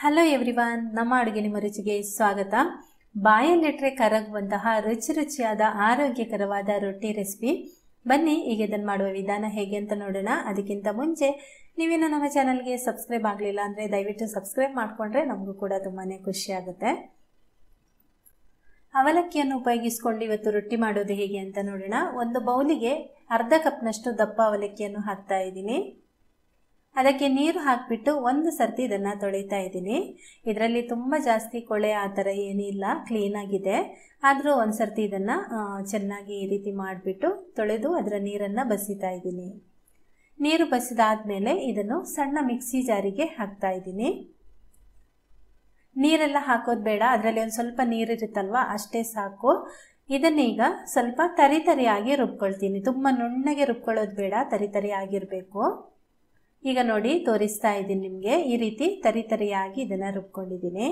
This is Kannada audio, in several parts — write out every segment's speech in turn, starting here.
ಹಲೋ ಎವ್ರಿವನ್, ನಮ್ಮ ಅಡುಗೆ ನಿಮ್ಮ ರುಚಿಗೆ ಸ್ವಾಗತ. ಬಾಯಲ್ಲಿಟ್ಟರೆ ಕರಗುವಂತಹ ರುಚಿಯಾದ ಆರೋಗ್ಯಕರವಾದ ರೊಟ್ಟಿ ರೆಸಿಪಿ. ಬನ್ನಿ ಈಗ ಇದನ್ನು ಮಾಡುವ ವಿಧಾನ ಹೇಗೆ ಅಂತ ನೋಡೋಣ. ಅದಕ್ಕಿಂತ ಮುಂಚೆ ನೀವೇನು ನಮ್ಮ ಚಾನಲ್ಗೆ ಸಬ್ಸ್ಕ್ರೈಬ್ ಆಗಲಿಲ್ಲ ಅಂದರೆ ದಯವಿಟ್ಟು ಸಬ್ಸ್ಕ್ರೈಬ್ ಮಾಡಿಕೊಂಡ್ರೆ ನಮಗೂ ಕೂಡ ತುಂಬಾ ಖುಷಿ ಆಗುತ್ತೆ. ಅವಲಕ್ಕಿಯನ್ನು ಉಪಯೋಗಿಸಿಕೊಂಡು ಇವತ್ತು ರೊಟ್ಟಿ ಮಾಡೋದು ಹೇಗೆ ಅಂತ ನೋಡೋಣ. ಒಂದು ಬೌಲಿಗೆ ಅರ್ಧ ಕಪ್ನಷ್ಟು ದಪ್ಪ ಅವಲಕ್ಕಿಯನ್ನು ಹಾಕ್ತಾ ಇದ್ದೀನಿ. ಅದಕ್ಕೆ ನೀರು ಹಾಕಿಬಿಟ್ಟು ಒಂದು ಸರ್ತಿ ಇದನ್ನು ತೊಳಿತಾ ಇದ್ದೀನಿ. ಇದರಲ್ಲಿ ತುಂಬ ಜಾಸ್ತಿ ಕೊಳೆ ಆ ಥರ ಏನಿಲ್ಲ, ಕ್ಲೀನಾಗಿದೆ. ಆದರೂ ಒಂದು ಸರ್ತಿ ಇದನ್ನು ಚೆನ್ನಾಗಿ ಈ ರೀತಿ ಮಾಡಿಬಿಟ್ಟು ತೊಳೆದು ಅದರ ನೀರನ್ನು ಬಸಿತಾ ಇದ್ದೀನಿ. ನೀರು ಬಸಿದಾದ್ಮೇಲೆ ಇದನ್ನು ಸಣ್ಣ ಮಿಕ್ಸಿ ಜಾರಿಗೆ ಹಾಕ್ತಾ ಇದ್ದೀನಿ. ನೀರೆಲ್ಲ ಹಾಕೋದು ಬೇಡ, ಅದರಲ್ಲಿ ಒಂದು ಸ್ವಲ್ಪ ನೀರಿರುತ್ತಲ್ವ ಅಷ್ಟೇ ಸಾಕು. ಇದನ್ನೀಗ ಸ್ವಲ್ಪ ತರಿಯಾಗಿ ರುಬ್ಕೊಳ್ತೀನಿ. ತುಂಬ ನುಣ್ಣಗೆ ರುಬ್ಕೊಳ್ಳೋದು ಬೇಡ, ತರಿಯಾಗಿರಬೇಕು. ಈಗ ನೋಡಿ ತೋರಿಸ್ತಾ ಇದ್ದೀನಿ ನಿಮಗೆ. ಈ ರೀತಿ ತರಿಯಾಗಿ ಇದನ್ನು ರುಬ್ಕೊಂಡಿದ್ದೀನಿ.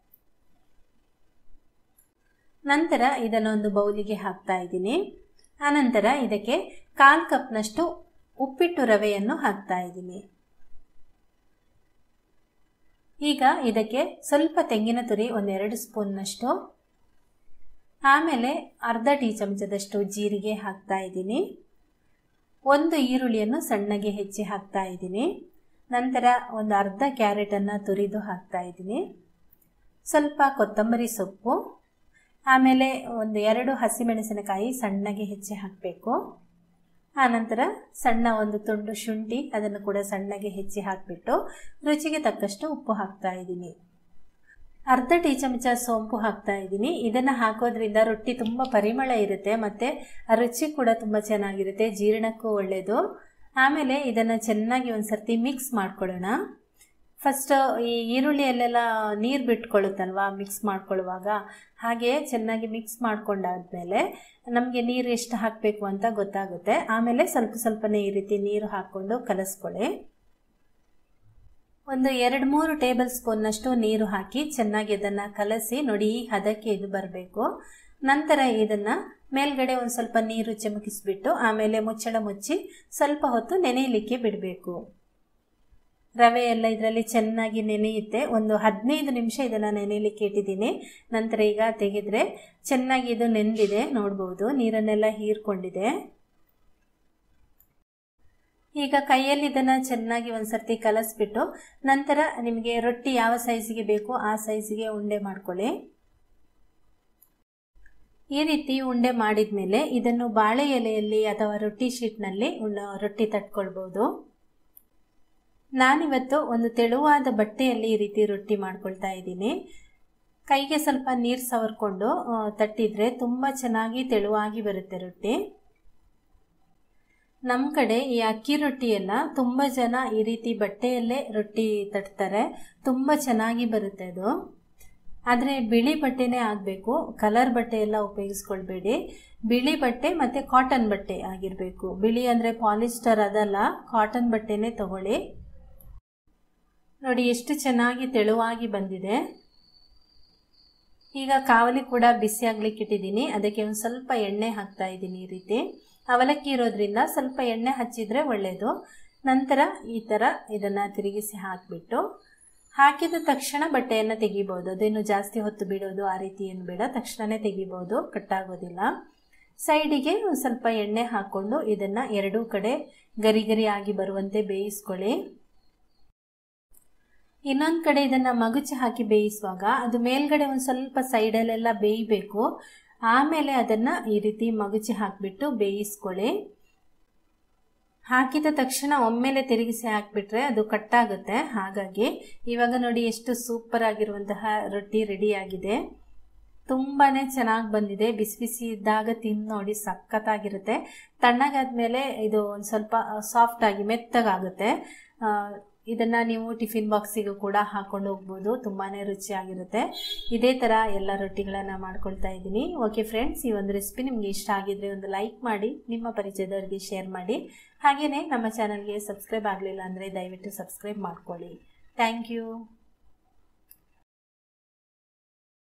ನಂತರ ಇದನ್ನೊಂದು ಬೌಲಿಗೆ ಹಾಕ್ತಾ ಇದ್ದೀನಿ. ಆನಂತರ ಇದಕ್ಕೆ 1/4 ಕಪ್ನಷ್ಟು ಉಪ್ಪಿಟ್ಟು ರವೆಯನ್ನು ಹಾಕ್ತಾ ಇದ್ದೀನಿ. ಈಗ ಇದಕ್ಕೆ ಸ್ವಲ್ಪ ತೆಂಗಿನ ತುರಿ, 1-2 ಸ್ಪೂನ್ನಷ್ಟು, ಆಮೇಲೆ ಅರ್ಧ ಟೀ ಚಮಚದಷ್ಟು ಜೀರಿಗೆ ಹಾಕ್ತಾ ಇದ್ದೀನಿ. 1 ಈರುಳ್ಳಿಯನ್ನು ಸಣ್ಣಗೆ ಹೆಚ್ಚಿ ಹಾಕ್ತಾ ಇದ್ದೀನಿ. ನಂತರ ಒಂದು ಅರ್ಧ ಕ್ಯಾರೆಟನ್ನು ತುರಿದು ಹಾಕ್ತಾ ಇದ್ದೀನಿ. ಸ್ವಲ್ಪ ಕೊತ್ತಂಬರಿ ಸೊಪ್ಪು, ಆಮೇಲೆ 1-2 ಹಸಿಮೆಣಸಿನಕಾಯಿ ಸಣ್ಣಗೆ ಹೆಚ್ಚಿ ಹಾಕಬೇಕು. ಆನಂತರ ಸಣ್ಣ ಒಂದು ತುಂಡು ಶುಂಠಿ, ಅದನ್ನು ಕೂಡ ಸಣ್ಣಗೆ ಹೆಚ್ಚಿ ಹಾಕಿಬಿಟ್ಟು ರುಚಿಗೆ ತಕ್ಕಷ್ಟು ಉಪ್ಪು ಹಾಕ್ತಾ ಇದ್ದೀನಿ. ಅರ್ಧ ಟೀ ಚಮಚ ಸೋಂಪು ಹಾಕ್ತಾ ಇದ್ದೀನಿ. ಇದನ್ನು ಹಾಕೋದ್ರಿಂದ ರೊಟ್ಟಿ ತುಂಬ ಪರಿಮಳ ಇರುತ್ತೆ ಮತ್ತು ರುಚಿ ಕೂಡ ತುಂಬ ಚೆನ್ನಾಗಿರುತ್ತೆ, ಜೀರ್ಣಕ್ಕೂ ಒಳ್ಳೆಯದು. ಆಮೇಲೆ ಇದನ್ನು ಚೆನ್ನಾಗಿ ಒಂದು ಸರ್ತಿ ಮಿಕ್ಸ್ ಮಾಡ್ಕೊಳ್ಳೋಣ. ಫಸ್ಟ್ ಈ ಈರುಳ್ಳಿಯಲ್ಲೆಲ್ಲ ನೀರು ಬಿಟ್ಕೊಳ್ಳುತ್ತಲ್ವ ಮಿಕ್ಸ್ ಮಾಡ್ಕೊಳ್ಳುವಾಗ, ಹಾಗೆ ಚೆನ್ನಾಗಿ ಮಿಕ್ಸ್ ಮಾಡ್ಕೊಂಡಾದ್ಮೇಲೆ ನಮಗೆ ನೀರು ಎಷ್ಟು ಹಾಕಬೇಕು ಅಂತ ಗೊತ್ತಾಗುತ್ತೆ. ಆಮೇಲೆ ಸ್ವಲ್ಪನೇ ಈ ರೀತಿ ನೀರು ಹಾಕ್ಕೊಂಡು ಕಲಿಸ್ಕೊಳ್ಳಿ. 1-2-3 ಟೇಬಲ್ ಸ್ಪೂನ್ನಷ್ಟು ನೀರು ಹಾಕಿ ಚೆನ್ನಾಗಿ ಇದನ್ನು ಕಲಸಿ ನೋಡಿ. ಈ ಹದಕ್ಕೆ ಇದು ಬರಬೇಕು. ನಂತರ ಇದನ್ನು ಮೇಲ್ಗಡೆ ಒಂದು ಸ್ವಲ್ಪ ನೀರು ಚಿಮುಕಿಸ್ಬಿಟ್ಟು ಆಮೇಲೆ ಮುಚ್ಚಳ ಮುಚ್ಚಿ ಸ್ವಲ್ಪ ಹೊತ್ತು ನೆನೆಯಲಿಕ್ಕೆ ಬಿಡಬೇಕು. ರವೆ ಎಲ್ಲ ಇದರಲ್ಲಿ ಚೆನ್ನಾಗಿ ನೆನೆಯುತ್ತೆ. ಒಂದು 15 ನಿಮಿಷ ಇದನ್ನು ನೆನೆಯಲಿಕ್ಕೆ ಇಟ್ಟಿದ್ದೀನಿ. ನಂತರ ಈಗ ತೆಗೆದ್ರೆ ಚೆನ್ನಾಗಿ ಇದು ನೆಂದಿದೆ, ನೋಡ್ಬೋದು ನೀರನ್ನೆಲ್ಲ ಹೀರ್ಕೊಂಡಿದೆ. ಈಗ ಕೈಯಲ್ಲಿ ಇದನ್ನು ಚೆನ್ನಾಗಿ ಒಂದು ಸರ್ತಿ ಕಲಸ್ಬಿಟ್ಟು ನಂತರ ನಿಮಗೆ ರೊಟ್ಟಿ ಯಾವ ಸೈಜಿಗೆ ಬೇಕು ಆ ಸೈಜಿಗೆ ಉಂಡೆ ಮಾಡ್ಕೊಳ್ಳಿ. ಈ ರೀತಿ ಉಂಡೆ ಮಾಡಿದ ಮೇಲೆ ಇದನ್ನು ಬಾಳೆ ಎಲೆಯಲ್ಲಿ ಅಥವಾ ರೊಟ್ಟಿ ಶೀಟ್ನಲ್ಲಿ ರೊಟ್ಟಿ ತಟ್ಕೊಳ್ಬೋದು. ನಾನಿವತ್ತು ಒಂದು ತೆಳುವಾದ ಬಟ್ಟೆಯಲ್ಲಿ ಈ ರೀತಿ ರೊಟ್ಟಿ ಮಾಡ್ಕೊಳ್ತಾ ಇದ್ದೀನಿ. ಕೈಗೆ ಸ್ವಲ್ಪ ನೀರು ಸವರ್ಕೊಂಡು ತಟ್ಟಿದ್ರೆ ತುಂಬ ಚೆನ್ನಾಗಿ ತೆಳುವಾಗಿ ಬರುತ್ತೆ ರೊಟ್ಟಿ. ನಮ್ಮ ಕಡೆ ಈ ಅಕ್ಕಿ ರೊಟ್ಟಿ ಎಲ್ಲ ತುಂಬ ಜನ ಈ ರೀತಿ ಬಟ್ಟೆಯಲ್ಲೇ ರೊಟ್ಟಿ ತಟ್ತಾರೆ, ತುಂಬ ಚೆನ್ನಾಗಿ ಬರುತ್ತೆ ಅದು. ಆದರೆ ಬಿಳಿ ಬಟ್ಟೆನೇ ಆಗಬೇಕು, ಕಲರ್ ಬಟ್ಟೆ ಎಲ್ಲ ಉಪಯೋಗಿಸ್ಕೊಳ್ಬೇಡಿ. ಬಿಳಿ ಬಟ್ಟೆ ಮತ್ತು ಕಾಟನ್ ಬಟ್ಟೆ ಆಗಿರಬೇಕು. ಬಿಳಿ ಅಂದರೆ ಪಾಲಿಸ್ಟರ್ ಅದಲ್ಲ, ಕಾಟನ್ ಬಟ್ಟೆನೇ ತಗೊಳ್ಳಿ. ನೋಡಿ ಎಷ್ಟು ಚೆನ್ನಾಗಿ ತೆಳುವಾಗಿ ಬಂದಿದೆ. ಈಗ ಕಾವಲಿ ಕೂಡ ಬಿಸಿ ಆಗ್ಲಿಕ್ಕೆ ಇಟ್ಟಿದ್ದೀನಿ. ಅದಕ್ಕೆ ಒಂದು ಸ್ವಲ್ಪ ಎಣ್ಣೆ ಹಾಕ್ತಾ ಇದ್ದೀನಿ. ಈ ರೀತಿ ಅವಲಕ್ಕಿ ಇರೋದ್ರಿಂದ ಸ್ವಲ್ಪ ಎಣ್ಣೆ ಹಚ್ಚಿದ್ರೆ ಒಳ್ಳೆಯದು. ನಂತರ ಈ ಥರ ಇದನ್ನು ತಿರುಗಿಸಿ ಹಾಕಿಬಿಟ್ಟು ಹಾಕಿದ ತಕ್ಷಣ ಬಟ್ಟೆಯನ್ನು ತೆಗಿಬೋದು. ಅದೇನು ಜಾಸ್ತಿ ಹೊತ್ತು ಬಿಡೋದು ಆ ರೀತಿ ಏನು ಬೇಡ, ತಕ್ಷಣವೇ ತೆಗಿಬೋದು, ಕಟ್ಟಾಗೋದಿಲ್ಲ. ಸೈಡಿಗೆ ಒಂದು ಸ್ವಲ್ಪ ಎಣ್ಣೆ ಹಾಕ್ಕೊಂಡು ಇದನ್ನು ಎರಡೂ ಕಡೆ ಗರಿ ಆಗಿ ಬರುವಂತೆ ಬೇಯಿಸ್ಕೊಳ್ಳಿ. ಇನ್ನೊಂದು ಕಡೆ ಇದನ್ನು ಮಗುಚಿ ಹಾಕಿ ಬೇಯಿಸುವಾಗ ಅದು ಮೇಲ್ಗಡೆ ಒಂದು ಸ್ವಲ್ಪ ಸೈಡಲ್ಲೆಲ್ಲ ಬೇಯಬೇಕು. ಆಮೇಲೆ ಅದನ್ನು ಈ ರೀತಿ ಮಗುಚಿ ಹಾಕಿಬಿಟ್ಟು ಬೇಯಿಸ್ಕೊಳ್ಳಿ. ಹಾಕಿದ ತಕ್ಷಣ ಒಮ್ಮೆಲೆ ತಿರುಗಿಸಿ ಹಾಕಿಬಿಟ್ರೆ ಅದು ಕಟ್ಟಾಗುತ್ತೆ. ಹಾಗಾಗಿ ಇವಾಗ ನೋಡಿ ಎಷ್ಟು ಸೂಪರ್ ಆಗಿರುವಂತಹ ರೊಟ್ಟಿ ರೆಡಿಯಾಗಿದೆ. ತುಂಬಾ ಚೆನ್ನಾಗಿ ಬಂದಿದೆ. ಬಿಸಿ ಬಿಸಿ ಇದ್ದಾಗ ತಿಂದು ನೋಡಿ, ಸಖತ್ತಾಗಿರುತ್ತೆ. ತಣ್ಣಗಾದ್ಮೇಲೆ ಇದು ಒಂದು ಸ್ವಲ್ಪ ಸಾಫ್ಟಾಗಿ ಮೆತ್ತಗಾಗುತ್ತೆ. ಇದನ್ನು ನೀವು ಟಿಫಿನ್ ಬಾಕ್ಸಿಗೂ ಕೂಡ ಹಾಕೊಂಡು ಹೋಗ್ಬೋದು, ತುಂಬಾ ರುಚಿಯಾಗಿರುತ್ತೆ. ಇದೇ ಥರ ಎಲ್ಲ ರೊಟ್ಟಿಗಳನ್ನು ಮಾಡ್ಕೊಳ್ತಾ ಇದ್ದೀನಿ. ಓಕೆ ಫ್ರೆಂಡ್ಸ್, ಈ ಒಂದು ರೆಸಿಪಿ ನಿಮಗೆ ಇಷ್ಟ ಆಗಿದ್ರೆ ಒಂದು ಲೈಕ್ ಮಾಡಿ, ನಿಮ್ಮ ಪರಿಚಯದವರಿಗೆ ಶೇರ್ ಮಾಡಿ. ಹಾಗೆಯೇ ನಮ್ಮ ಚಾನಲ್ಗೆ ಸಬ್ಸ್ಕ್ರೈಬ್ ಆಗಲಿಲ್ಲ ಅಂದರೆ ದಯವಿಟ್ಟು ಸಬ್ಸ್ಕ್ರೈಬ್ ಮಾಡ್ಕೊಳ್ಳಿ. Thank you.